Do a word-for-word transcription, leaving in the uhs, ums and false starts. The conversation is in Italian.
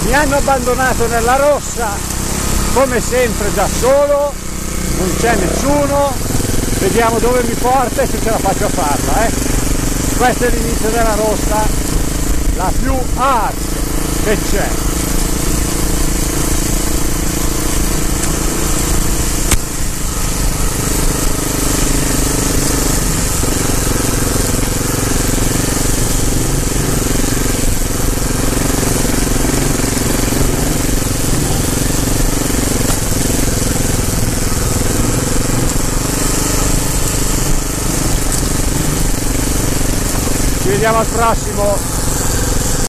Mi hanno abbandonato nella rossa, come sempre da solo, non c'è nessuno, vediamo dove mi porta e se ce la faccio a farla. Eh. Questo è l'inizio della rossa, la più hard che c'è. Ci vediamo al prossimo.